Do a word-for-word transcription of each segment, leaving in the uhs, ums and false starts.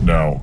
now.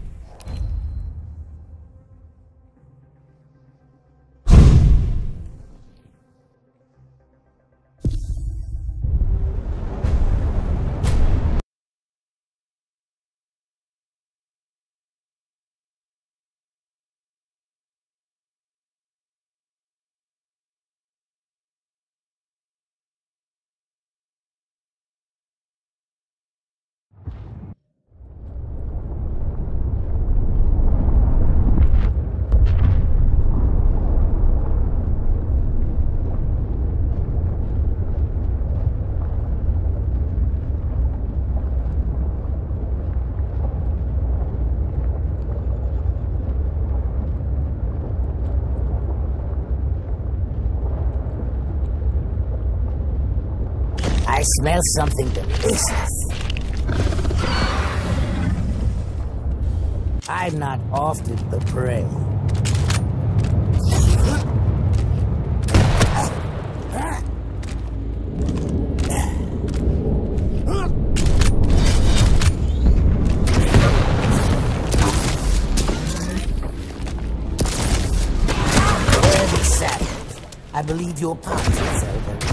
I smell something delicious. I'm not often the prey. Very savage. I believe your parts are savage.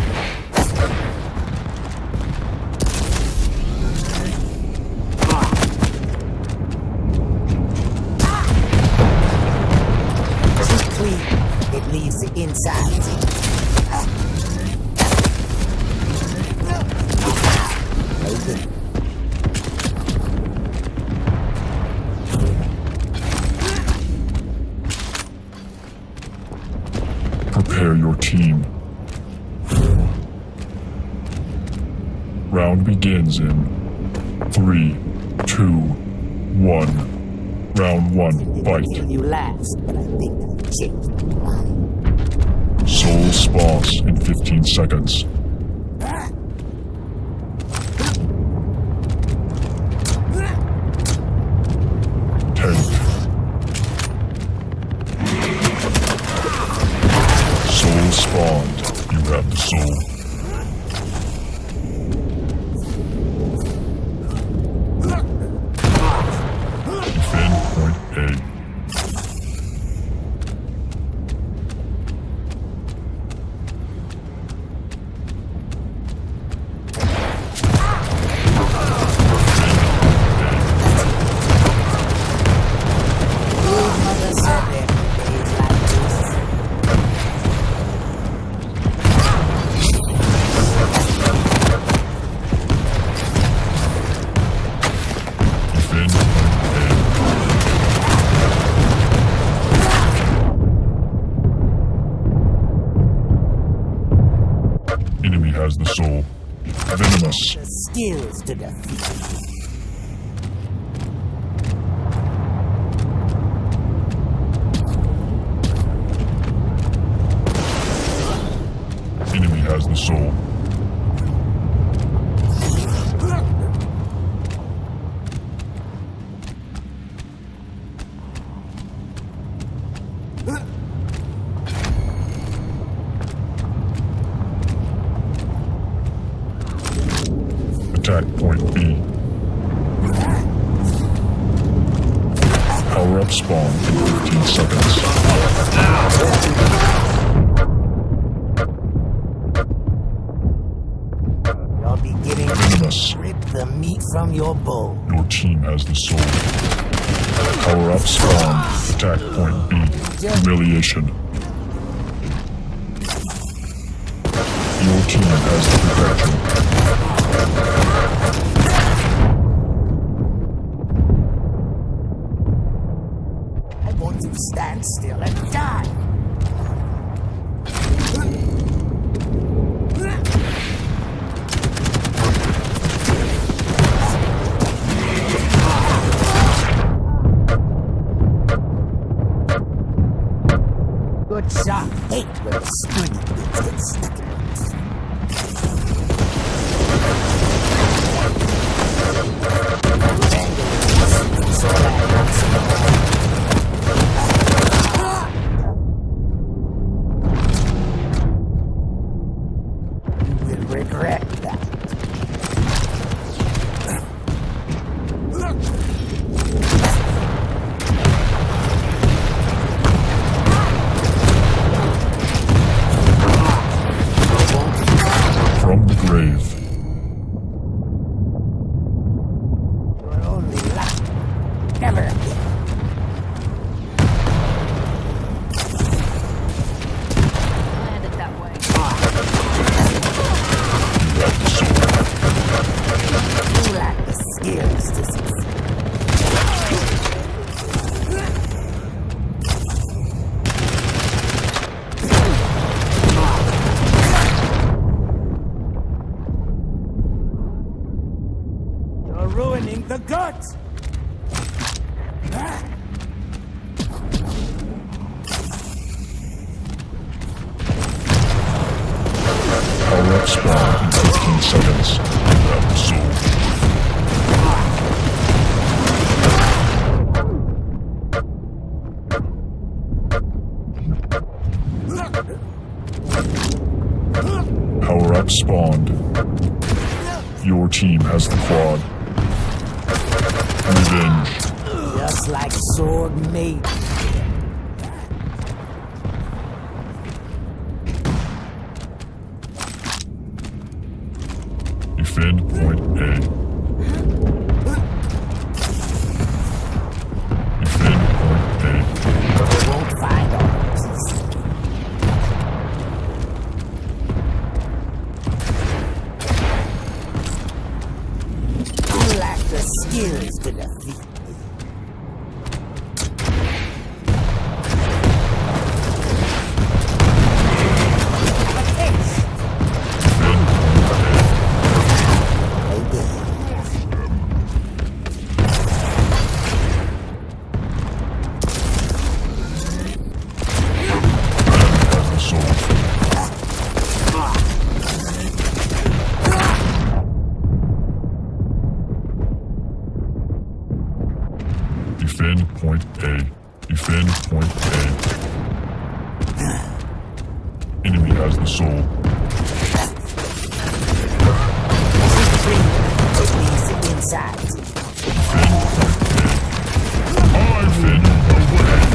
It leaves the inside. Okay. Prepare your team. Round begins in three, two, one. Round one, fight. You last, but I think I've changed my mind. Soul spawns in fifteen seconds. ten. Soul spawned. You have the soul. Defend point A. Enemy has the soul. Venomous. The skills to defeat. Enemy has the soul. Attack point B. Power up spawn in fifteen seconds. You'll be getting Venomous. rip the meat from your bowl. Your team has the soul. Power up spawn. Attack point B. Humiliation. Your team has the protection. I want to stand still and die. Good shot. Hate when the stringy bits get stuck in it. You will regret that. ruining the goods! Power up spawn in fifteen seconds. You have the soul. Power up spawned. Your team has the quad. Revenge. Just like Sword made. Defend point A. Defend point A. They won't find all pieces. You lack the skills to defeat me. Defend point A. Defend point A. Enemy has the soul. It means the inside. Defend point A. I've been away.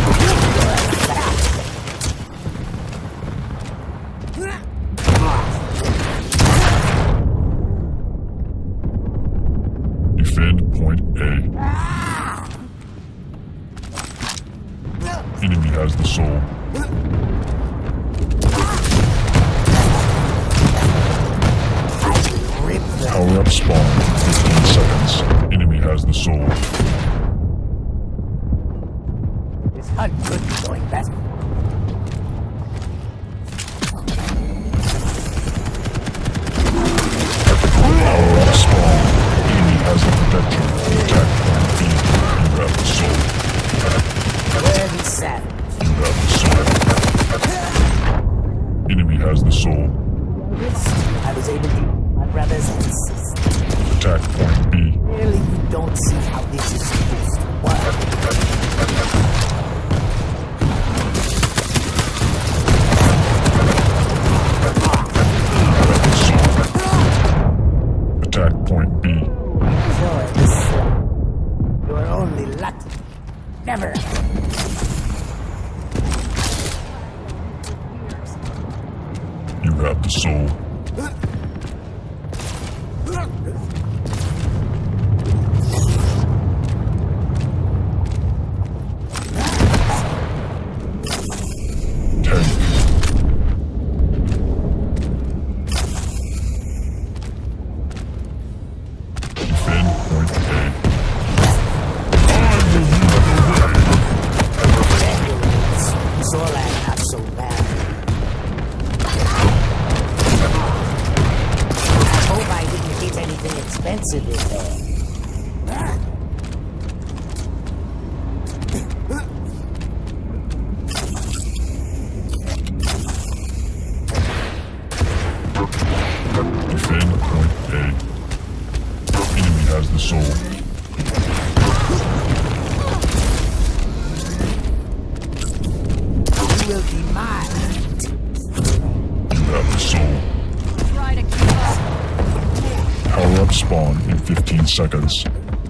Defend point A. Enemy has the soul. Power up spawn. fifteen seconds. Enemy has the soul. This hunt could be going better. Power up spawn. Enemy has the protection. Attack point B. You have the soul. Where he sat. You have the soul. Enemy has the soul. I was able to my brother's insist. Attack point B. Really, you don't see how this is supposed to work. Attack point B. Sure, this you're only lucky. Never. You have the soul. Tank. Defend point A. I will lead the way. Zorlak not so bad. I hope I didn't get anything expensive in there. Defend point A. Enemy has the soul. You will be mine. You have the soul. Try to keep up. Power up spawn in fifteen seconds.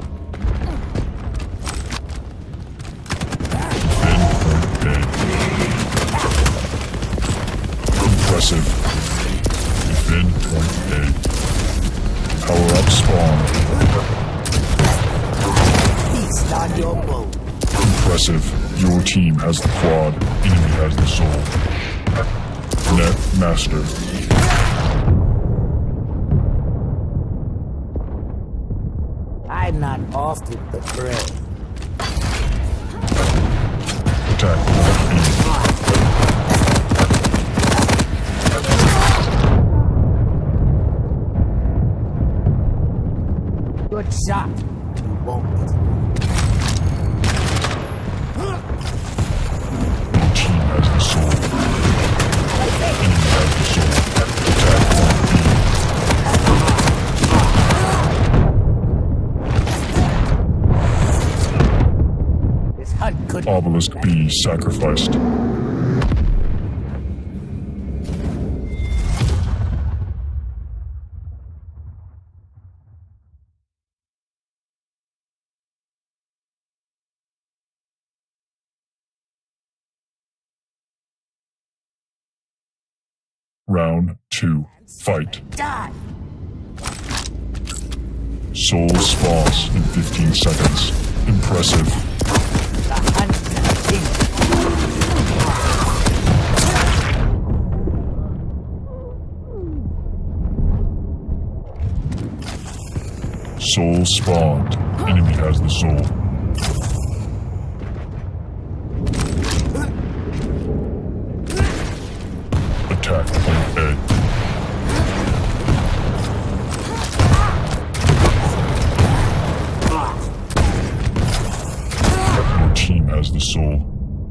Defend point A. Impressive. Defend point A. Power up spawn. Feast on your bow. Impressive. Your team has the quad. Enemy has the soul. Net master. I'm not often the prey. Attack point B. Good shot. You won't get it. Your team has the soul. Enemy has the soul. Attack point B. This hunt could Obelisk B sacrificed. Round two. Fight. die. Soul spawns in fifteen seconds. Impressive. The hunt continues. Soul spawned. Enemy has the soul. Attack point A. Your team has the soul.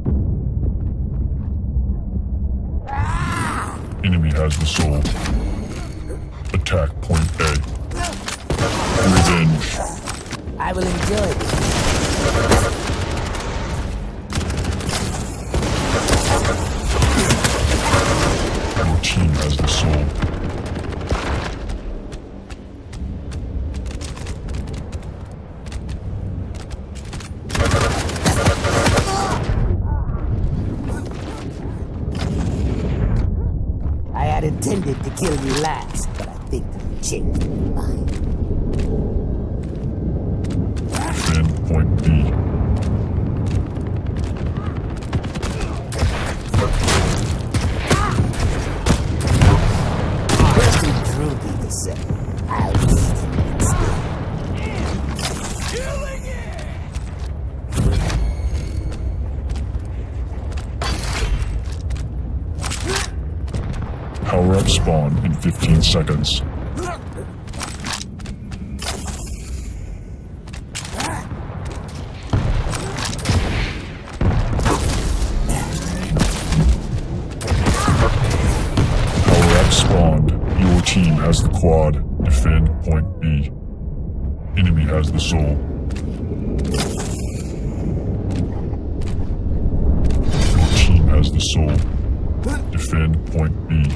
Enemy has the soul. Attack point A. Revenge. I will enjoy it. Your team has the soul. I had intended to kill you last, but I think I've changed my mind. Defend point B. Too truly to say, I'll eat him instead. Power up spawn in fifteen seconds. Power up spawned. Your team has the quad. Defend point B. Enemy has the soul. Your team has the soul. Defend point B.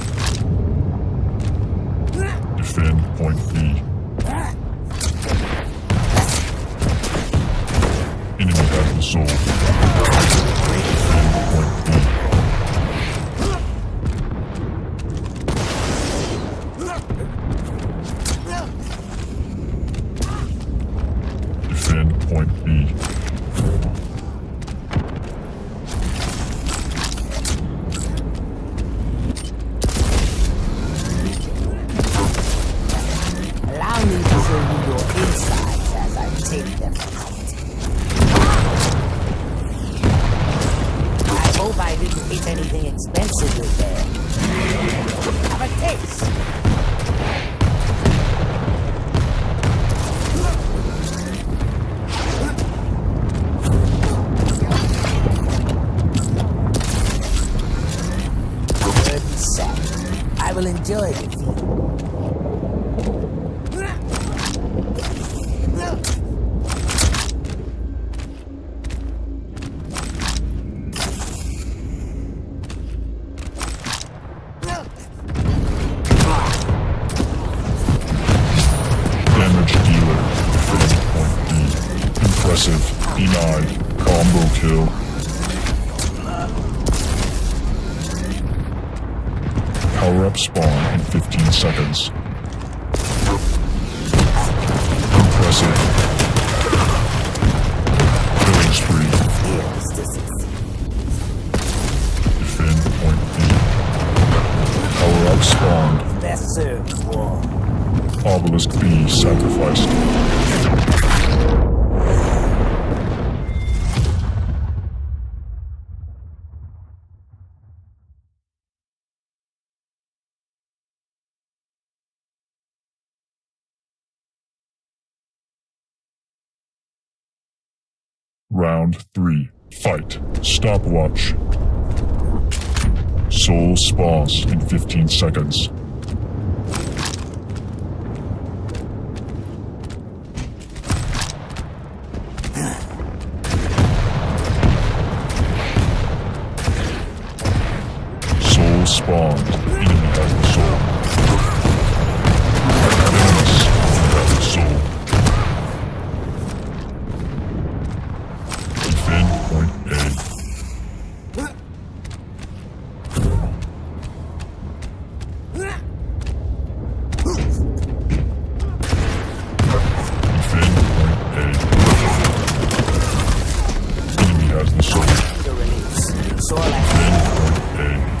Defend point B. Enemy has the soul. Defend point B. Defend point B. Allow me to show you your insides as I take them out. I hope I didn't hit anything expensive with there. Have a taste. Good set. I will enjoy the feed. Damage dealer. Defend point B. Impressive. Denied. Combo kill. Power up spawn in fifteen seconds. Impressive. Killing spree. Here's to succeed. Defend point B. Power up spawned. Best served war. Obelisk B sacrificed. Round three. Fight. Stopwatch. Soul spawns in fifteen seconds. Soul spawned. Enemy has the soul. Enemies has the soul. Defend point A. Defend point A. Enemy has the soul. The release. Soul Defend point A.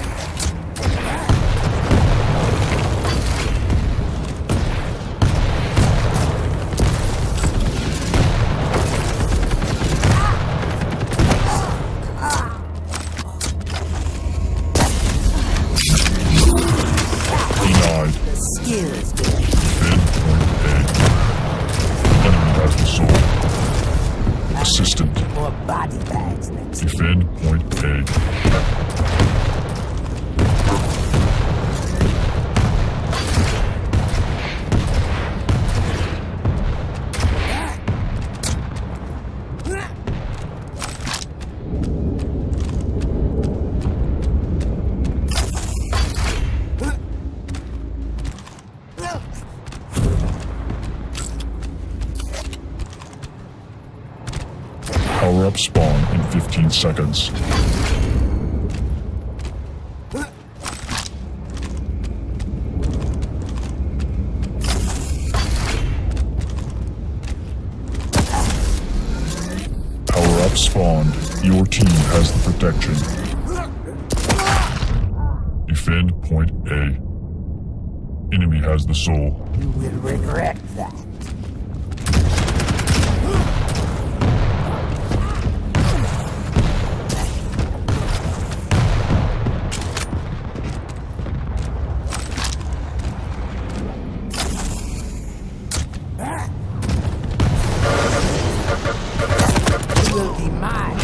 Denied. skills. Defend point A. Enemy has the soul. Assistant. More body bags next. Defend point A. Power up spawn in fifteen seconds. Power up spawned. Your team has the protection. Defend point A. Enemy has the soul. You will regret that. You will be mine.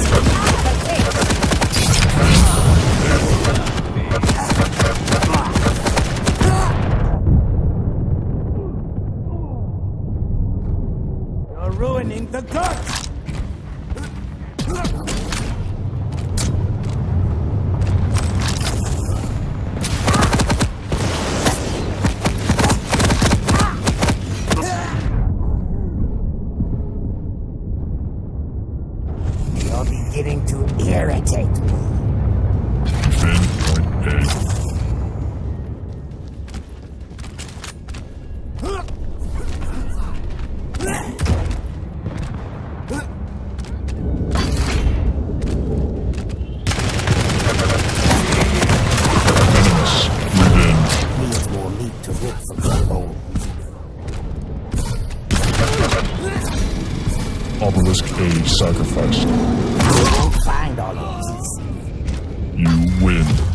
You're ruining the goods. You're beginning to irritate me. Defend point A. Enemies within. Needs more meat to rip from the bone. Obelisk A sacrificed. You won't find all of these. You win.